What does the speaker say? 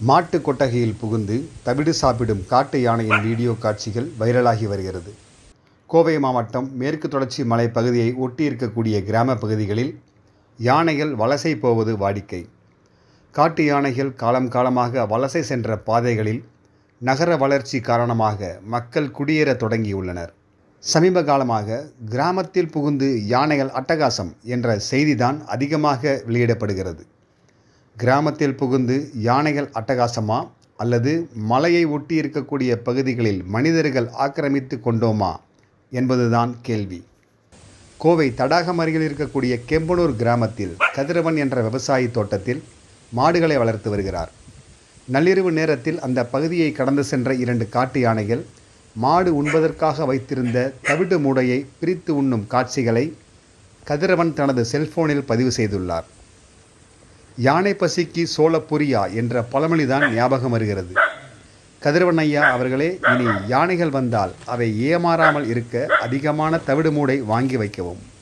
மாட்டு கொட்டகையில் புகுந்து தவிடு சாப்பிடும் காட்டு யானையின் வீடியோ காட்சிகள் வைரலாகி வருகிறது. கோவை மாவட்டம் மேற்கு தொடர்ச்சி மலை பகுதியை ஒட்டியிருக்கக்கூடிய கிராம பகுதிகளில் யானைகள் வலசை போவது வாடிக்கை. காட்டு யானைகள் காலம் காலமாக வலசை சென்ற பாதைகளில் நகர வளர்ச்சி காரணமாக மக்கள் குடியேற தொடங்கியுள்ளனர். சமீப காலமாக கிராமத்தில் புகுந்து யானைகள் அட்டகாசம் என்ற செய்திதான் அதிகமாக வெளியிடப்படுகிறது. கிராமத்தில் புகுந்து யானைகள் அட்டகாசமா அல்லது மலையை ஒட்டி இருக்கக்கூடிய பகுதிகளில் மனிதர்கள் ஆக்கிரமித்து கொண்டோமா என்பதுதான் கேள்வி. கோவை தடாகம் அருகில் இருக்கக்கூடிய கெம்பனூர் கிராமத்தில் கதிரவன் என்ற விவசாயி தோட்டத்தில் மாடுகளை வளர்த்து வருகிறார். நள்ளிரவு நேரத்தில் அந்த பகுதியை கடந்து சென்ற 2 காட்டு யானைகள் மாடு உண்பதற்காக வைத்திருந்த தவிடு மூடையை பிரித்து உண்ணும் காட்சிகளை கதிரவன் தனது செல்போனில் பதிவு செய்துள்ளார். யானை பசிக்கு சோளப்பொரியா என்ற பழமொழிதான் ஞாபகம் வருகிறது. கதிரவன் ஐயா அவர்களே, இனி யானைகள் வந்தால் அவை ஏமாறாமல் இருக்க அதிகமான தவிடு மூடை வாங்கி வைக்கவும்.